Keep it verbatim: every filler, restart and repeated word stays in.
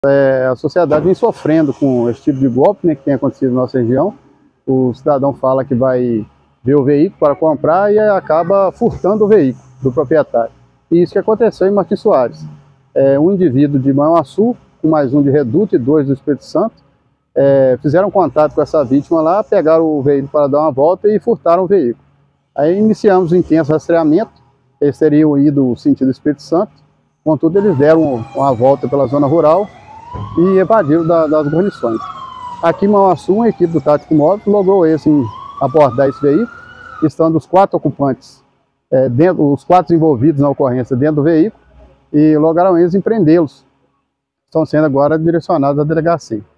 É, a sociedade vem sofrendo com esse tipo de golpe, né, que tem acontecido na nossa região. O cidadão fala que vai ver o veículo para comprar e acaba furtando o veículo do proprietário. E isso que aconteceu em Martins Soares. É, um indivíduo de Manhuaçu, com mais um de Reduto e dois do Espírito Santo, é, fizeram contato com essa vítima lá, pegaram o veículo para dar uma volta e furtaram o veículo. Aí iniciamos um intenso rastreamento. Eles teriam ido sentido Espírito Santo, contudo eles deram uma volta pela zona rural e evadiram da, das guarnições. Aqui em Manhuaçu, uma equipe do Tático Móvel logrou esse, abordar esse veículo, estando os quatro ocupantes, é, dentro, os quatro envolvidos na ocorrência dentro do veículo, e lograram eles empreendê-los. Estão sendo agora direcionados à delegacia.